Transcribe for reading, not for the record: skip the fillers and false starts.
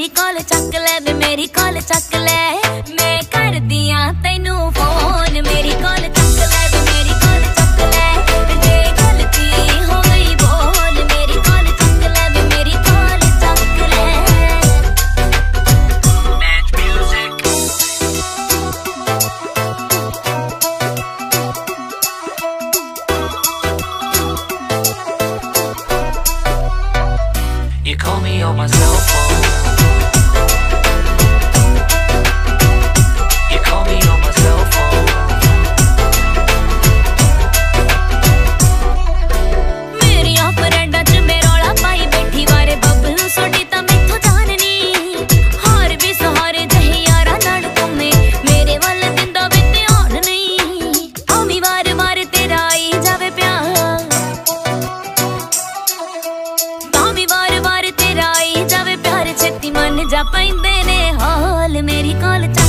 मेरी कॉल चक ले वे मेरी कॉल चक ले, मैं कर दिया तैनू फोन। मेरी कॉल चक ले वे मेरी कॉल चक ले, जे गलती हो गई बोल। मेरी कॉल चक ले वे मेरी कॉल चक ले। You call me on my cell phone. You call me on my cell phone. मेरी ऑपरेंडा च मैं रौला पाई बैठी वारे बबलू सोडी ता मैथों जाननी। हार भी सहारे जही यारा नाल घूमे, मेरे वाल दिंदा वे ध्यान नहीं। आमी वार वार तेरा आई जावे प्यार, आमी वार वार तेरा आई जावे प्यार। छेती मन जा पैंदे ने हाल। मेरी कॉल